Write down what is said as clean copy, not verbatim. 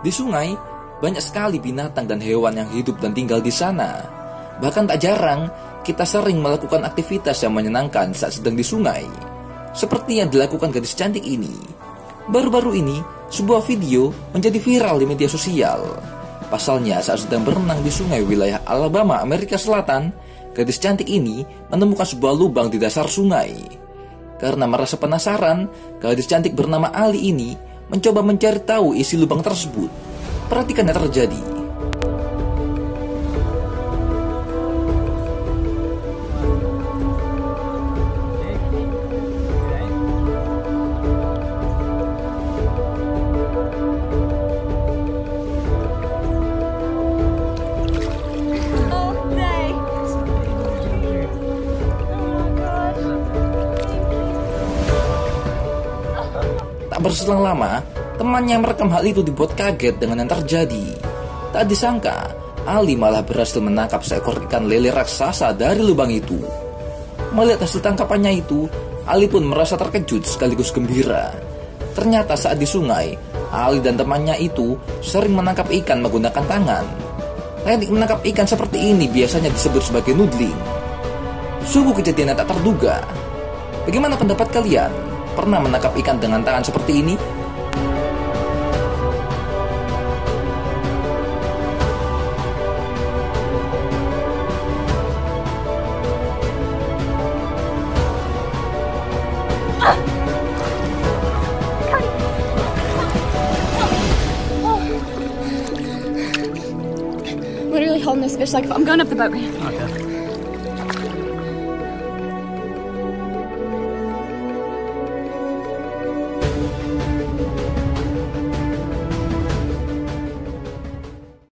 Di sungai, banyak sekali binatang dan hewan yang hidup dan tinggal di sana. Bahkan tak jarang, kita sering melakukan aktivitas yang menyenangkan saat sedang di sungai. Seperti yang dilakukan gadis cantik ini. Baru-baru ini, sebuah video menjadi viral di media sosial. Pasalnya, saat sedang berenang di sungai wilayah Alabama, Amerika Selatan, gadis cantik ini menemukan sebuah lubang di dasar sungai. Karena merasa penasaran, gadis cantik bernama Ali ini mencoba mencari tahu isi lubang tersebut. Perhatikan yang terjadi. Tak berselang lama, temannya yang merekam hal itu dibuat kaget dengan yang terjadi. Tak disangka, Ali malah berhasil menangkap seekor ikan lele raksasa dari lubang itu. Melihat hasil tangkapannya itu, Ali pun merasa terkejut sekaligus gembira. Ternyata saat di sungai, Ali dan temannya itu sering menangkap ikan menggunakan tangan. Teknik menangkap ikan seperti ini biasanya disebut sebagai noodling. Sungguh kejadian yang tak terduga. Bagaimana pendapat kalian? Pernah menangkap ikan dengan tangan seperti ini? Literally holding this fish like I'm going up the boat ramp. Okay.